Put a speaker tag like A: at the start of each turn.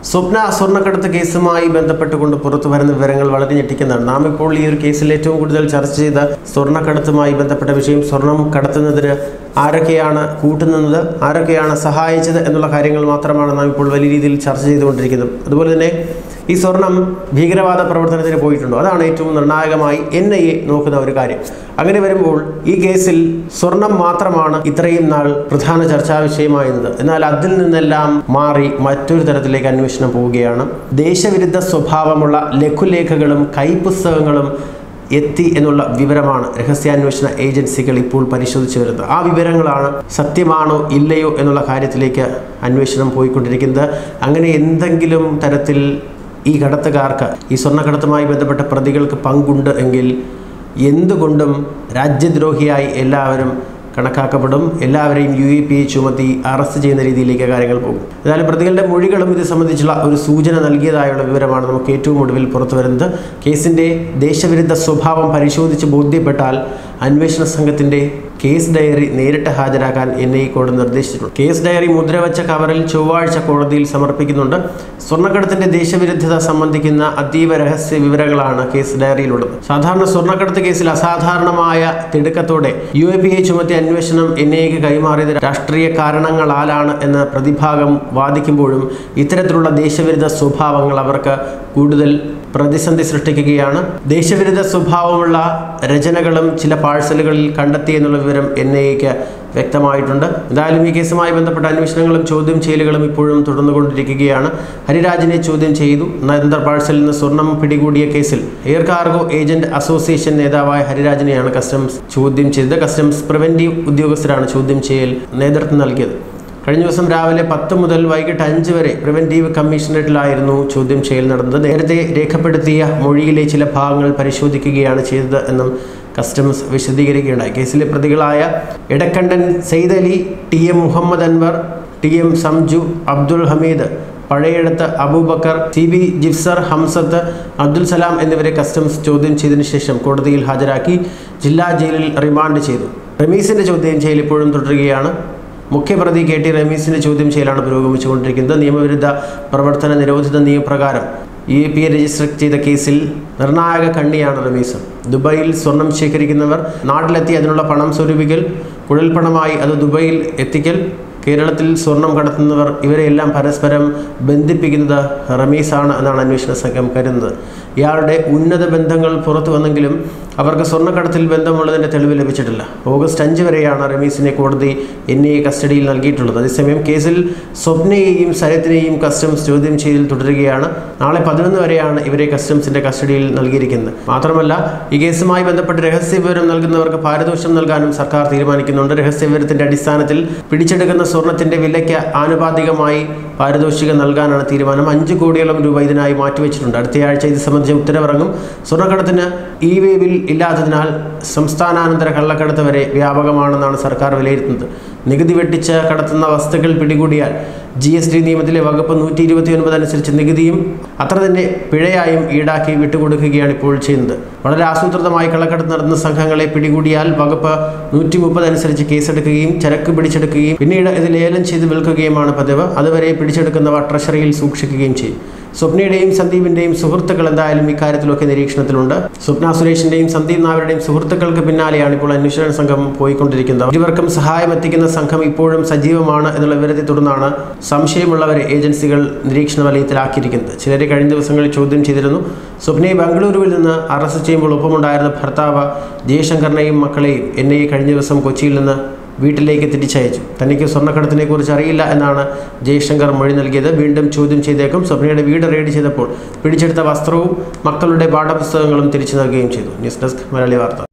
A: സ്വപ്ന സ്വർണ്ണക്കടത്ത് കേസുമായി ബന്ധപ്പെട്ടുകൊണ്ട് പുറത്തു വരുന്ന വിവരങ്ങൾ വളരെ ഞെട്ടിക്കുന്നതാണ്. നാം ഇപ്പോൾ ഈ ഒരു കേസിൽ ഏറ്റവും കൂടുതൽ ചർച്ച ചെയ്ത സ്വർണ്ണക്കടത്തുമായി ബന്ധപ്പെട്ട വിഷയം, സ്വർണം കടത്തുന്നതിന് ആരൊക്കെയാണ് കൂട്ടുനിന്നത്, ആരൊക്കെയാണ് സഹായിച്ചത് എന്നുള്ള കാര്യങ്ങൾ മാത്രമാണ് നാം ഇപ്പോൾ വലിയ രീതിയിൽ ചർച്ച ചെയ്തുകൊണ്ടിരിക്കുന്നത്. അതുപോലെ തന്നെ ഈ സ്വർണം ഭീകരവാദ പ്രവർത്തനത്തിന് പോയിട്ടുണ്ടോ, അതാണ് ഏറ്റവും നിർണായകമായി NIA നോക്കുന്ന ഒരു കാര്യം. അങ്ങനെ വരുമ്പോൾ ഈ കേസിൽ സ്വർണം മാത്രമാണ് ഇത്രയും നാൾ പ്രധാന ചർച്ചാ വിഷയമായിരുന്നത്. എന്നാൽ അതിൽ നിന്നെല്ലാം മാറി മറ്റൊരു തരത്തിലേക്ക് അന്വേഷണം പോവുകയാണ്. ദേശവിരുദ്ധ സ്വഭാവമുള്ള ലഘുലേഖകളും കൈപ്പുസ്തകങ്ങളും എത്തി എന്നുള്ള വിവരമാണ് രഹസ്യാന്വേഷണ ഏജൻസികൾ ഇപ്പോൾ പരിശോധിച്ചു വരുന്നത്. ആ വിവരങ്ങളാണ് സത്യമാണോ ഇല്ലയോ എന്നുള്ള കാര്യത്തിലേക്ക് അന്വേഷണം പോയിക്കൊണ്ടിരിക്കുന്നത്. അങ്ങനെ എന്തെങ്കിലും തരത്തിൽ ഈ കടത്തുകാർക്ക്, ഈ സ്വർണ്ണക്കടത്തുമായി ബന്ധപ്പെട്ട പ്രതികൾക്ക് പങ്കുണ്ട് എങ്കിൽ എന്തുകൊണ്ടും രാജ്യദ്രോഹിയായി എല്ലാവരും കണക്കാക്കപ്പെടും. എല്ലാവരെയും UAPA ചുമത്തി അറസ്റ്റ് ചെയ്യുന്ന രീതിയിലേക്ക് കാര്യങ്ങൾ പോകും. എന്നാലും പ്രതികളുടെ മൊഴികളും ഇത് സംബന്ധിച്ചുള്ള ഒരു സൂചന നൽകിയതായുള്ള വിവരമാണ് നമുക്ക് ഏറ്റവും ഒടുവിൽ പുറത്തു വരുന്നത്. കേസിൻ്റെ ദേശവിരുദ്ധ സ്വഭാവം പരിശോധിച്ച് ബോധ്യപ്പെട്ടാൽ അന്വേഷണ സംഘത്തിൻ്റെ കേസ് ഡയറി നേരിട്ട് ഹാജരാക്കാൻ NIA കോടതി നിർദ്ദേശിച്ചിട്ടുണ്ട്. കേസ് ഡയറി മുദ്രവച്ച കവറിൽ ചൊവ്വാഴ്ച കോടതിയിൽ സമർപ്പിക്കുന്നുണ്ട്. സ്വർണ്ണക്കടത്തിന്റെ ദേശവിരുദ്ധത സംബന്ധിക്കുന്ന അതീവ രഹസ്യ വിവരങ്ങളാണ് കേസ് ഡയറിയിലുള്ളത്. സാധാരണ സ്വർണ്ണക്കടത്ത് കേസിൽ അസാധാരണമായ തിടുക്കത്തോടെ UAPA ചുമത്തിയ അന്വേഷണം NIAക്ക് കൈമാറിയത് രാഷ്ട്രീയ കാരണങ്ങളാലാണ് എന്ന് പ്രതിഭാഗം വാദിക്കുമ്പോഴും ഇത്തരത്തിലുള്ള ദേശവിരുദ്ധ സ്വഭാവങ്ങൾ അവർക്ക് കൂടുതൽ പ്രതിസന്ധി സൃഷ്ടിക്കുകയാണ്. ദേശവിരുദ്ധ സ്വഭാവമുള്ള രചനകളും ചില പാഴ്സലുകളിൽ കണ്ടെത്തി എന്നുള്ള വിവരം NIAക്ക് വ്യക്തമായിട്ടുണ്ട്. എന്തായാലും ഈ കേസുമായി ബന്ധപ്പെട്ട അന്വേഷണങ്ങളും ചോദ്യം ചെയ്യലുകളും ഇപ്പോഴും തുടർന്നുകൊണ്ടിരിക്കുകയാണ്. ഹരിരാജിനെ ചോദ്യം ചെയ്തു. നയതന്ത്ര പാഴ്സലിൽ നിന്ന് സ്വർണം പിടികൂടിയ കേസിൽ എയർ കാർഗോ ഏജന്റ് അസോസിയേഷൻ നേതാവായ ഹരിരാജിനെയാണ് കസ്റ്റംസ് ചോദ്യം ചെയ്തത്. കസ്റ്റംസ് പ്രിവന്റീവ് ഉദ്യോഗസ്ഥരാണ് ചോദ്യം ചെയ്യൽ നേതൃത്വം നൽകിയത്. കഴിഞ്ഞ ദിവസം രാവിലെ 10 മുതൽ വൈകിട്ട് 5 വരെ പ്രിവന്റീവ് കമ്മീഷണറേറ്റിലായിരുന്നു ചോദ്യം ചെയ്യൽ നടന്നത്. നേരത്തെ രേഖപ്പെടുത്തിയ മൊഴിയിലെ ചില ഭാഗങ്ങൾ പരിശോധിക്കുകയാണ് ചെയ്തത് എന്നും കസ്റ്റംസ് വിശദീകരിക്കുകയുണ്ടായി. കേസിലെ പ്രതികളായ Edakkandan Syed Ali, TM Muhammad Anwar, TM Samju, Abdul Hameed, Pazhayadath Abubakar, CB ജിഫ്സർ, Hamzath, Abdul Salam എന്നിവരെ കസ്റ്റംസ് ചോദ്യം ചെയ്തതിനു ശേഷം കോടതിയിൽ ഹാജരാക്കി ജില്ലാ ജയിലിൽ റിമാൻഡ് ചെയ്തു. റമീസിന്റെ ചോദ്യം ചെയ്യൽ ഇപ്പോഴും തുടരുകയാണ്. മുഖ്യപ്രതി KT റമീസിന്റെ ചോദ്യം ചെയ്യലാണ് പുരോഗമിച്ചുകൊണ്ടിരിക്കുന്നത്. നിയമവിരുദ്ധ പ്രവർത്തന നിരോധിത നിയമപ്രകാരം UAPA രജിസ്റ്റർ ചെയ്ത കേസിൽ നിർണായക കണ്ണിയാണ് റമീസ്. ദുബായിൽ സ്വർണം ശേഖരിക്കുന്നവർ നാട്ടിലെത്തി അതിനുള്ള പണം സ്വരൂപിക്കൽ, കുഴൽപ്പണമായി അത് ദുബായിൽ എത്തിക്കൽ, കേരളത്തിൽ സ്വർണം കടത്തുന്നവർ, ഇവരെല്ലാം പരസ്പരം ബന്ധിപ്പിക്കുന്നത് റമീസാണ് എന്നാണ് അന്വേഷണ സംഘം കരുതുന്നത്. ഇയാളുടെ ഉന്നത ബന്ധങ്ങൾ പുറത്തു വന്നെങ്കിലും അവർക്ക് സ്വർണ്ണക്കടത്തിൽ ബന്ധമുള്ളതിൻ്റെ തെളിവ് ലഭിച്ചിട്ടില്ല. ഓഗസ്റ്റ് 5 വരെയാണ് റമീസിനെ കോടതി NIA കസ്റ്റഡിയിൽ നൽകിയിട്ടുള്ളത്. അതേസമയം കേസിൽ സ്വപ്നയെയും സരത്തിനെയും കസ്റ്റംസ് ചോദ്യം ചെയ്യൽ തുടരുകയാണ്. നാളെ 11 വരെയാണ് ഇവരെ കസ്റ്റംസിൻ്റെ കസ്റ്റഡിയിൽ നൽകിയിരിക്കുന്നത്. മാത്രമല്ല ഈ കേസുമായി ബന്ധപ്പെട്ട് രഹസ്യവിവരം നൽകുന്നവർക്ക് പാരിതോഷികം നൽകാനും സർക്കാർ തീരുമാനിക്കുന്നുണ്ട്. രഹസ്യവിവരത്തിൻ്റെ അടിസ്ഥാനത്തിൽ പിടിച്ചെടുക്കുന്ന സ്വർണത്തിൻ്റെ വിലയ്ക്ക് ആനുപാതികമായി പാരിതോഷികം നൽകാനാണ് തീരുമാനം. 5 കോടിയോളം രൂപ ഇതിനായി മാറ്റിവെച്ചിട്ടുണ്ട്. അടുത്തയാഴ്ച ഇത് സംബന്ധിച്ച ഉത്തരവിറങ്ങും. സ്വർണ്ണക്കടത്തിന് E-way ബിൽ ഇല്ലാത്തതിനാൽ സംസ്ഥാനാനന്തര കള്ളക്കടത്ത് വരെ വ്യാപകമാണെന്നാണ് സർക്കാർ വിലയിരുത്തുന്നത്. നികുതി വെട്ടിച്ച് കടത്തുന്ന വസ്തുക്കൾ പിടികൂടിയാൽ GST നിയമത്തിലെ വകുപ്പ് 129 അനുസരിച്ച് നികുതിയും അത്ര തന്നെ പിഴയായും ഈടാക്കി വിട്ടുകൊടുക്കുകയാണ് ഇപ്പോൾ ചെയ്യുന്നത്. വളരെ ആസൂത്രിതമായി കള്ളക്കടത്ത് നടത്തുന്ന സംഘങ്ങളെ പിടികൂടിയാൽ വകുപ്പ് 130 അനുസരിച്ച് കേസെടുക്കുകയും ചരക്ക് പിടിച്ചെടുക്കുകയും പിന്നീട് ഇത് ലേലം ചെയ്ത് വിൽക്കുകയുമാണ് പതിവ്. അതുവരെ പിടിച്ചെടുക്കുന്നവ ട്രഷറിയിൽ സൂക്ഷിക്കുകയും ചെയ്യും. സ്വപ്നയുടെയും സന്ദീപിൻ്റെയും സുഹൃത്തുക്കൾ എന്തായാലും ഇക്കാര്യത്തിലൊക്കെ നിരീക്ഷണത്തിലുണ്ട്. സ്വപ്ന സുരേഷിൻ്റെയും സന്ദീപ് നായരുടെയും സുഹൃത്തുക്കൾക്ക് പിന്നാലെയാണ് ഇപ്പോൾ അന്വേഷണ സംഘം പോയിക്കൊണ്ടിരിക്കുന്നത്. ഇരുവർക്കും സഹായം എത്തിക്കുന്ന സംഘം ഇപ്പോഴും സജീവമാണ് എന്നുള്ള വിവരത്തെ തുടർന്നാണ് സംശയമുള്ളവരെ ഏജൻസികൾ നിരീക്ഷണ വലയത്തിലാക്കിയിരിക്കുന്നത്. ചിലരെ കഴിഞ്ഞ ദിവസങ്ങളിൽ ചോദ്യം ചെയ്തിരുന്നു. സ്വപ്നയെ ബംഗളൂരുവിൽ നിന്ന് അറസ്റ്റ് ചെയ്യുമ്പോൾ ഒപ്പമുണ്ടായിരുന്ന ഭർത്താവ് ജയശങ്കറിനെയും മക്കളെയും NIA കഴിഞ്ഞ ദിവസം കൊച്ചിയിൽ നിന്ന് വീട്ടിലേക്ക് തിരിച്ചയച്ചു. തനിക്ക് സ്വർണ്ണക്കടത്തിനെ കുറിച്ച് അറിയില്ല എന്നാണ് ജയശങ്കർ മൊഴി നൽകിയത്. വീണ്ടും ചോദ്യം ചെയ്തേക്കും. സ്വപ്നയുടെ വീട് റെയ്ഡ് ചെയ്തപ്പോൾ പിടിച്ചെടുത്ത വസ്ത്രവും മക്കളുടെ പാഠപുസ്തകങ്ങളും തിരിച്ചു നൽകുകയും ചെയ്തു. ന്യൂസ് ഡെസ്ക് മലയാളി വാർത്ത.